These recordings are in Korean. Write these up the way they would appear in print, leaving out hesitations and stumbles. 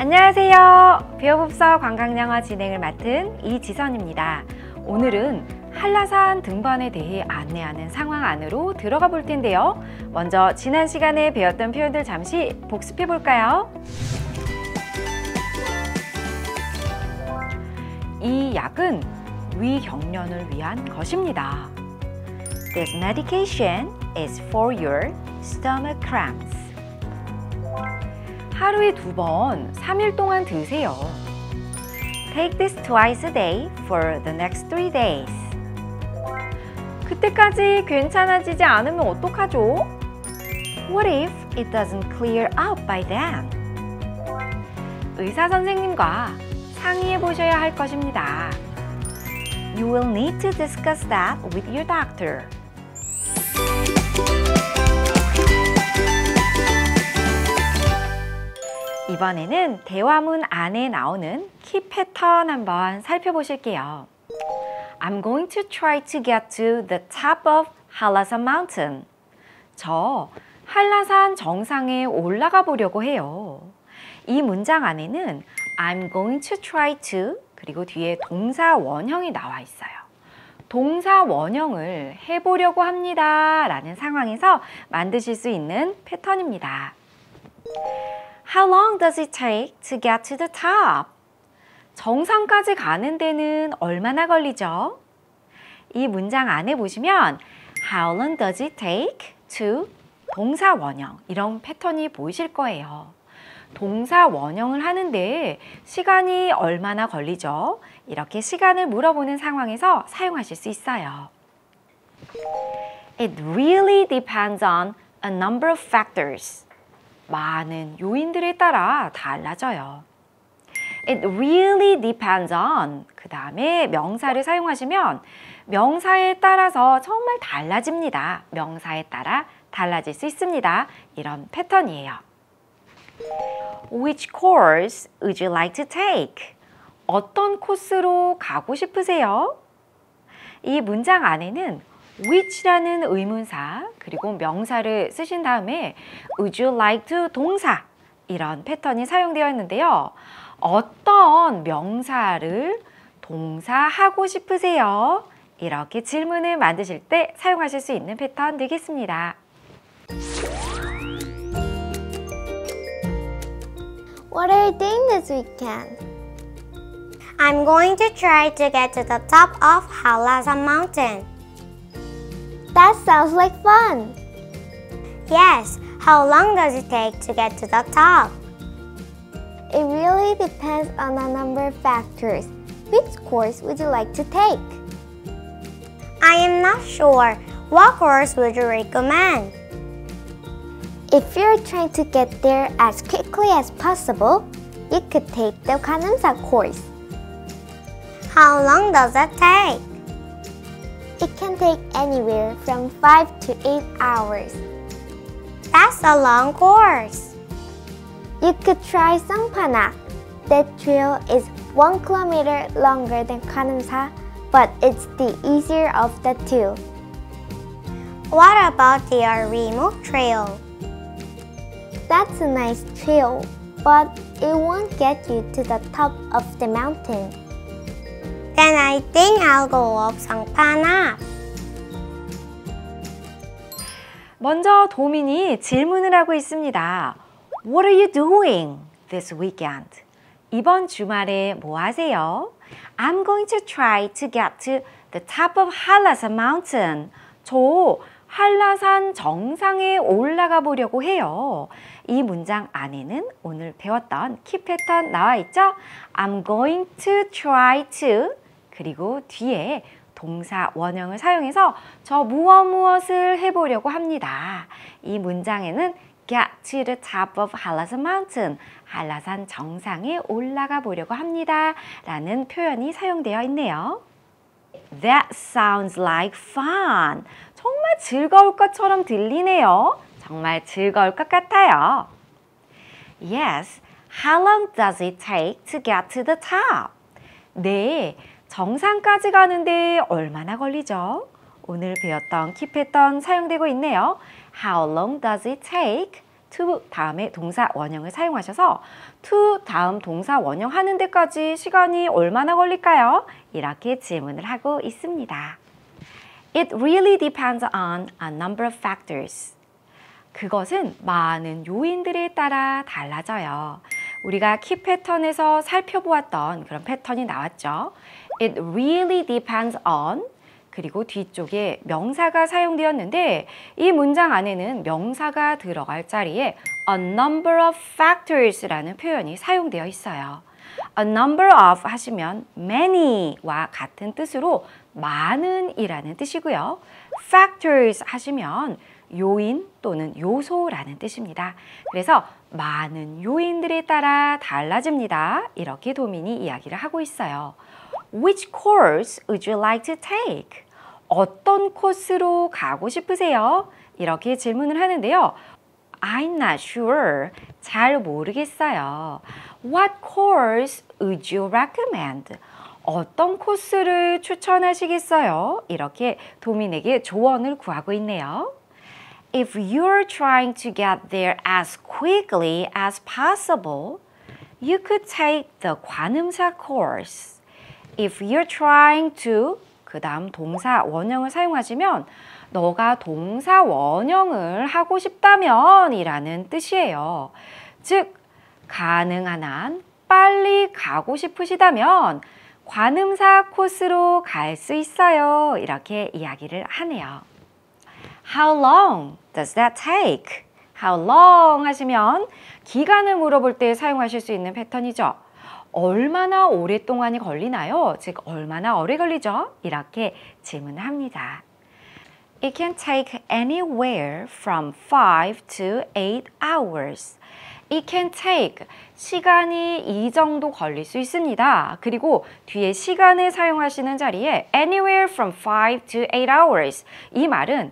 안녕하세요. 배워봅서 관광영어 진행을 맡은 이지선입니다. 오늘은 한라산 등반에 대해 안내하는 상황 안으로 들어가 볼 텐데요. 먼저 지난 시간에 배웠던 표현들 잠시 복습해 볼까요? 이 약은 위경련을 위한 것입니다. This medication is for your stomach cramps. 하루에 2번, 3일 동안 드세요. Take this twice a day for the next 3 days. 그때까지 괜찮아지지 않으면 어떡하죠? What if it doesn't clear up by then? 의사 선생님과 상의해 보셔야 할 것입니다. You will need to discuss that with your doctor. 이번에는 대화문 안에 나오는 키 패턴 한번 살펴보실게요. I'm going to try to get to the top of Hallasan Mountain. 저 한라산 정상에 올라가 보려고 해요. 이 문장 안에는 I'm going to try to 그리고 뒤에 동사 원형이 나와 있어요. 동사 원형을 해보려고 합니다 라는 상황에서 만드실 수 있는 패턴입니다. How long does it take to get to the top? 정상까지 가는 데는 얼마나 걸리죠? 이 문장 안에 보시면 How long does it take to 동사 원형 이런 패턴이 보이실 거예요. 동사 원형을 하는데 시간이 얼마나 걸리죠? 이렇게 시간을 물어보는 상황에서 사용하실 수 있어요. It really depends on a number of factors. 많은 요인들에 따라 달라져요. It really depends on 그 다음에 명사를 사용하시면 명사에 따라서 정말 달라집니다. 명사에 따라 달라질 수 있습니다. 이런 패턴이에요. Which course would you like to take? 어떤 코스로 가고 싶으세요? 이 문장 안에는 which라는 의문사 그리고 명사를 쓰신 다음에 would you like to 동사 이런 패턴이 사용되어 있는데요. 어떤 명사를 동사하고 싶으세요? 이렇게 질문을 만드실 때 사용하실 수 있는 패턴 되겠습니다. What are you doing this weekend? I'm going to try to get to the top of Hallasan Mountain. That sounds like fun. Yes, how long does it take to get to the top? It really depends on a number of factors. Which course would you like to take? I am not sure. What course would you recommend? If you're trying to get there as quickly as possible, you could take the Kanamsa course. How long does that take? It can take anywhere from 5 to 8 hours. That's a long course. You could try Sangpanak. That trail is 1 kilometer longer than Kanamsa, but it's the easier of the two. What about the remote trail? That's a nice trail, but it won't get you to the top of the mountain. Then I think I'll go up Sangpanak. 먼저 도민이 질문을 하고 있습니다. What are you doing this weekend? 이번 주말에 뭐 하세요? I'm going to try to get to the top of Hallasan Mountain. 저 한라산 정상에 올라가 보려고 해요. 이 문장 안에는 오늘 배웠던 키 패턴 나와 있죠? I'm going to try to 그리고 뒤에 동사 원형을 사용해서 저 무엇을 해보려고 합니다. 이 문장에는 get to the top of Hallasan Mountain 한라산 정상에 올라가 보려고 합니다. 라는 표현이 사용되어 있네요. That sounds like fun. 정말 즐거울 것처럼 들리네요. 정말 즐거울 것 같아요. Yes, how long does it take to get to the top? 네, 정상까지 가는데 얼마나 걸리죠? 오늘 배웠던 키 패턴 사용되고 있네요. How long does it take to 다음에 동사 원형을 사용하셔서 to 다음 동사 원형 하는 데까지 시간이 얼마나 걸릴까요? 이렇게 질문을 하고 있습니다. It really depends on a number of factors. 그것은 많은 요인들에 따라 달라져요. 우리가 키 패턴에서 살펴보았던 그런 패턴이 나왔죠. It really depends on 그리고 뒤쪽에 명사가 사용되었는데 이 문장 안에는 명사가 들어갈 자리에 a number of factors라는 표현이 사용되어 있어요. A number of 하시면 many와 같은 뜻으로 많은 이라는 뜻이고요. factors 하시면 요인 또는 요소라는 뜻입니다. 그래서 많은 요인들에 따라 달라집니다. 이렇게 도민이 이야기를 하고 있어요. Which course would you like to take? 어떤 코스로 가고 싶으세요? 이렇게 질문을 하는데요. I'm not sure. 잘 모르겠어요. What course would you recommend? 어떤 코스를 추천하시겠어요? 이렇게 도민에게 조언을 구하고 있네요. If you're trying to get there as quickly as possible, you could take the 관음사 course. If you're trying to 그 다음 동사 원형을 사용하시면 너가 동사 원형을 하고 싶다면 이라는 뜻이에요. 즉 가능한 한 빨리 가고 싶으시다면 관음사 코스로 갈 수 있어요. 이렇게 이야기를 하네요. How long does that take? How long 하시면 기간을 물어볼 때 사용하실 수 있는 패턴이죠. 얼마나 오랫동안이 걸리나요? 즉 얼마나 오래 걸리죠? 이렇게 질문을 합니다. It can take anywhere from 5 to 8 hours. It can take 시간이 이 정도 걸릴 수 있습니다. 그리고 뒤에 시간을 사용하시는 자리에 anywhere from 5 to 8 hours 이 말은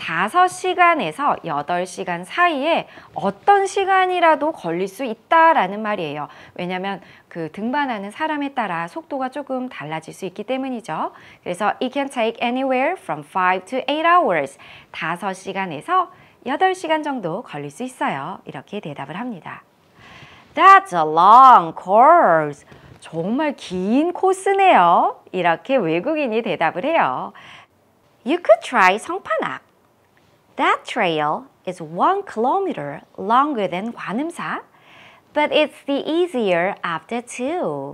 5시간에서 8시간 사이에 어떤 시간이라도 걸릴 수 있다라는 말이에요. 왜냐하면 그 등반하는 사람에 따라 속도가 조금 달라질 수 있기 때문이죠. 그래서 it can take anywhere from 5 to 8 hours. 5시간에서 8시간 정도 걸릴 수 있어요. 이렇게 대답을 합니다. That's a long course. 정말 긴 코스네요. 이렇게 외국인이 대답을 해요. You could try 성판악. That trail is 1 kilometer longer than 관음사, but it's the easier after 2.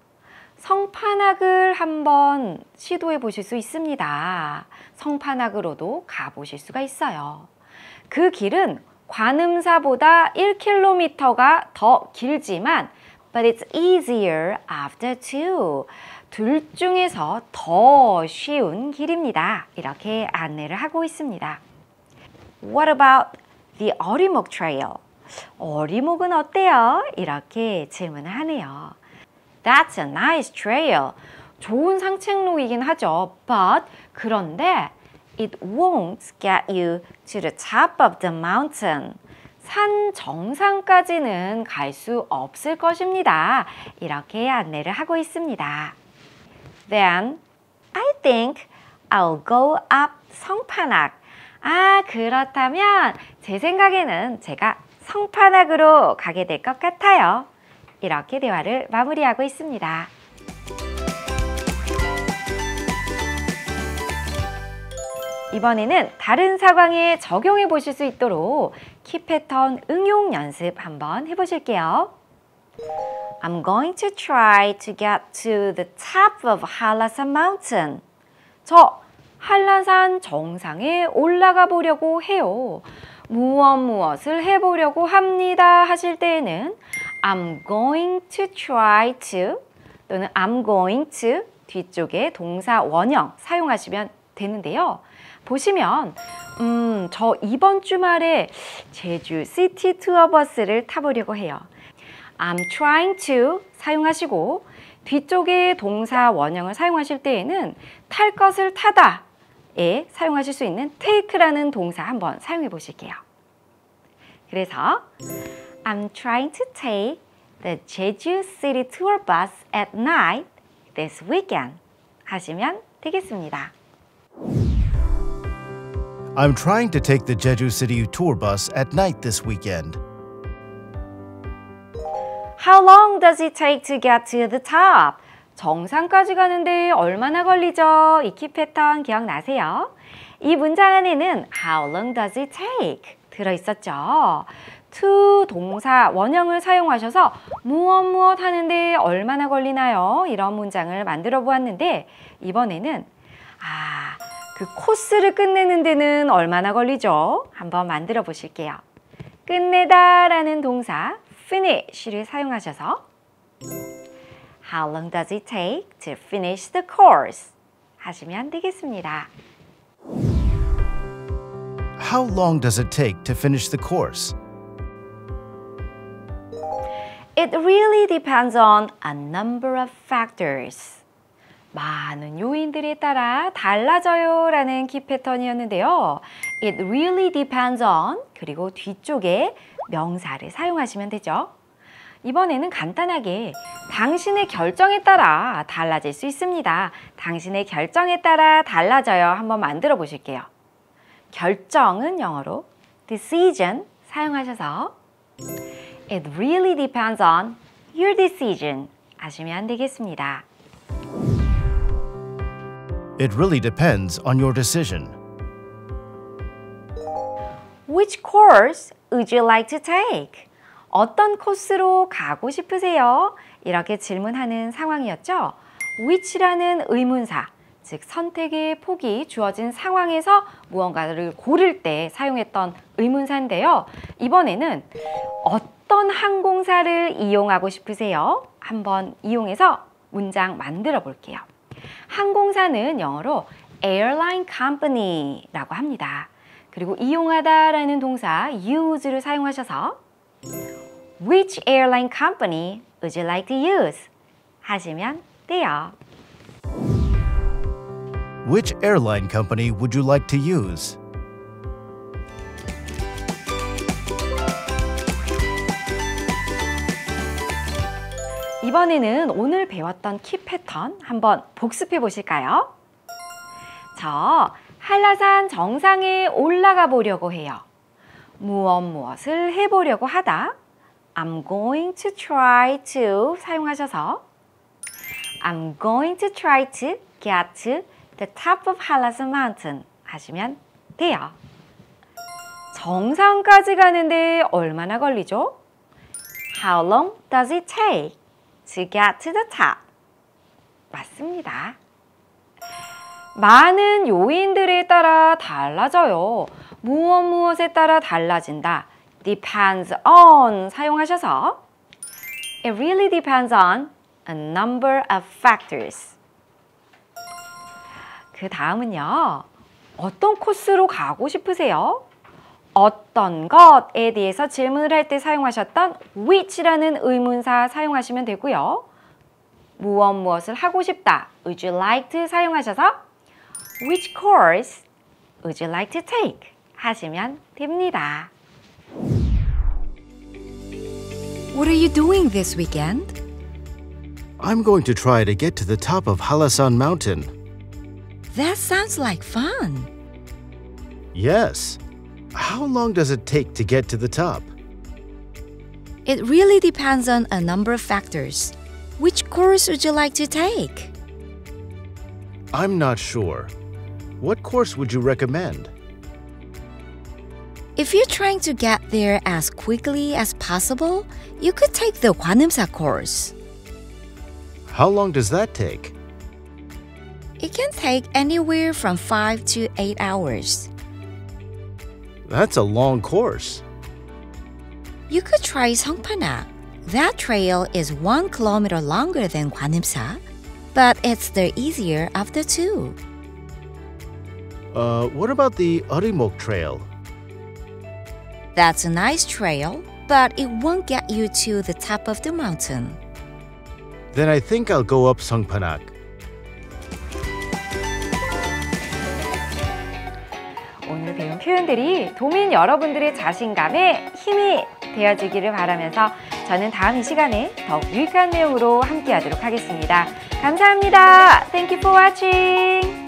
성판악을 한번 시도해 보실 수 있습니다. 성판악으로도 가보실 수가 있어요. 그 길은 관음사보다 1km가 더 길지만 but it's easier after 2. 둘 중에서 더 쉬운 길입니다. 이렇게 안내를 하고 있습니다. What about the 어리목 trail? 어리목은 어때요? 이렇게 질문을 하네요. That's a nice trail. 좋은 산책로이긴 하죠. But 그런데 it won't get you to the top of the mountain. 산 정상까지는 갈 수 없을 것입니다. 이렇게 안내를 하고 있습니다. Then I think I'll go up 성판악. 그렇다면 제 생각에는 제가 성판악으로 가게 될 것 같아요. 이렇게 대화를 마무리하고 있습니다. 이번에는 다른 상황에 적용해 보실 수 있도록 키 패턴 응용 연습 한번 해보실게요. I'm going to try to get to the top of Hallasan Mountain. 저 한라산 정상에 올라가 보려고 해요. 무엇을 해보려고 합니다 하실 때에는 I'm going to try to 또는 I'm going to 뒤쪽에 동사 원형 사용하시면 되는데요. 보시면 저 이번 주말에 제주 시티 투어 버스를 타보려고 해요. I'm trying to 사용하시고 뒤쪽에 동사 원형을 사용하실 때에는 탈 것을 타다에 사용하실 수 있는 take라는 동사 한번 사용해 보실게요. 그래서 I'm trying to take the Jeju City Tour bus at night this weekend 하시면 되겠습니다. I'm trying to take the Jeju City tour bus at night this weekend. How long does it take to get to the top? 정상까지 가는데 얼마나 걸리죠? 이 키 패턴 기억나세요? 이 문장 안에는 How long does it take? 들어있었죠. to 동사 원형을 사용하셔서 무엇 하는데 얼마나 걸리나요? 이런 문장을 만들어 보았는데 이번에는 그 코스를 끝내는 데는 얼마나 걸리죠? 한번 만들어 보실게요. 끝내다 라는 동사 finish를 사용하셔서 How long does it take to finish the course? 하시면 되겠습니다. How long does it take to finish the course? It really depends on a number of factors. 많은 요인들에 따라 달라져요 라는 키 패턴이었는데요. It really depends on 그리고 뒤쪽에 명사를 사용하시면 되죠. 이번에는 간단하게 당신의 결정에 따라 달라질 수 있습니다. 당신의 결정에 따라 달라져요. 한번 만들어 보실게요. 결정은 영어로 decision 사용하셔서 It really depends on your decision 하시면 되겠습니다. It really depends on your decision. Which course would you like to take? 어떤 코스로 가고 싶으세요? 이렇게 질문하는 상황이었죠. which라는 의문사, 즉 선택의 폭이 주어진 상황에서 무언가를 고를 때 사용했던 의문사인데요. 이번에는 어떤 항공사를 이용하고 싶으세요? 한번 이용해서 문장 만들어 볼게요. 항공사는 영어로 airline company라고 합니다. 그리고 이용하다라는 동사 use를 사용하셔서 Which airline company would you like to use? 하시면 돼요. Which airline company would you like to use? 이번에는 오늘 배웠던 키 패턴 한번 복습해 보실까요? 저 한라산 정상에 올라가 보려고 해요. 무엇을 해보려고 하다 I'm going to try to 사용하셔서 I'm going to try to get to the top of Halasan Mountain 하시면 돼요. 정상까지 가는데 얼마나 걸리죠? How long does it take to get to the top? 맞습니다. 많은 요인들에 따라 달라져요. 무엇에 따라 달라진다. depends on 사용하셔서 It really depends on a number of factors. 그 다음은요. 어떤 코스로 가고 싶으세요? 어떤 것에 대해서 질문을 할 때 사용하셨던 which라는 의문사 사용하시면 되고요. 무엇을 하고 싶다. Would you like to 사용하셔서 Which course would you like to take? 하시면 됩니다. What are you doing this weekend? I'm going to try to get to the top of Halasan Mountain. That sounds like fun. Yes. How long does it take to get to the top? It really depends on a number of factors. Which course would you like to take? I'm not sure. What course would you recommend? If you're trying to get there as quickly as possible, you could take the Gwanumsa course. How long does that take? It can take anywhere from 5 to 8 hours. That's a long course. You could try Songpanak. That trail is 1 kilometer longer than Gwanumsa, but it's the easier of the two. What about the Arimok Trail? That's a nice trail, but it won't get you to the top of the mountain. Then I think I'll go up Songpanak. 오늘 배운 표현들이 도민 여러분들의 자신감에 힘이 되어주기를 바라면서 저는 다음 이 시간에 더욱 유익한 내용으로 함께하도록 하겠습니다. 감사합니다. Thank you for watching.